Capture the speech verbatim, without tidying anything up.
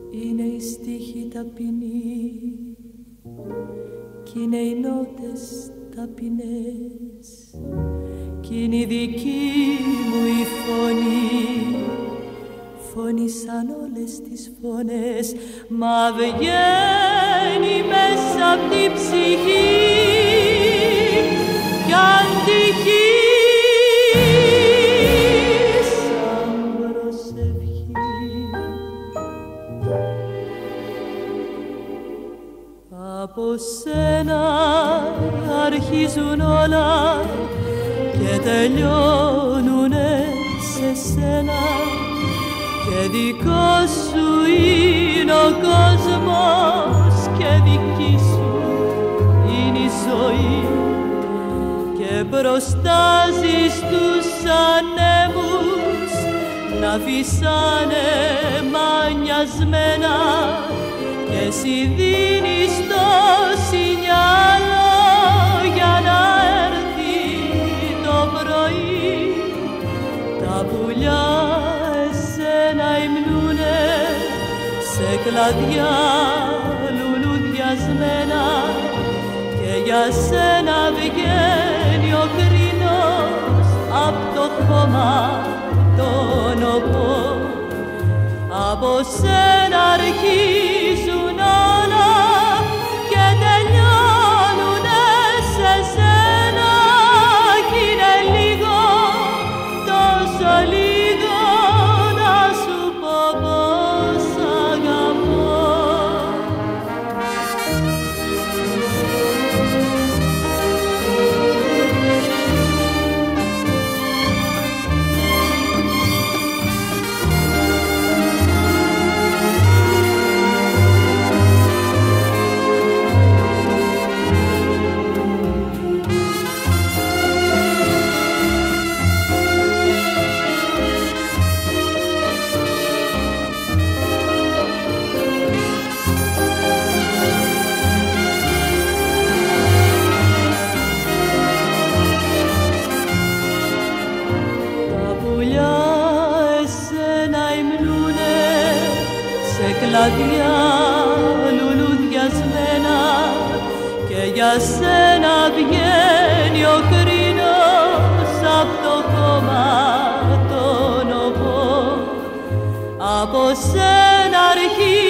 Είναι οι στίχοι ταπεινοί κι είναι οι νότες ταπεινές κι είναι η δική μου η φωνή, φωνή σαν όλες τις φωνές, μα βγαίνει μέσα απ' την ψυχή κι αντυχεί σαν προσευχή. Από σένα αρχίζουν όλα και τελειώνουνε σε σένα και δικός σου είναι ο κόσμος και δική σου είναι η ζωή και μπροστάζεις τους ανέμους να φυσάνε μανιασμένα και εσύ δίνεις το σινιάλο για να έρθει το πρωί. Τα πουλιά εσένα υμνούνε σε κλαδιά λουλουδιασμένα και για σένα βγαίνει ο κρίνος απ' το χώμα τον οπό. Από σένα αρχίζουν όλα και τελειώνουνε σε σένα κι είναι λίγο, τόσο λίγο να σου πω πως αγαπώ. Κλαδιά λουλουδιασμένα και για σένα βγαίνει ο κρίνος απ' το χώμα τον οπό. Από σένα αρχίζει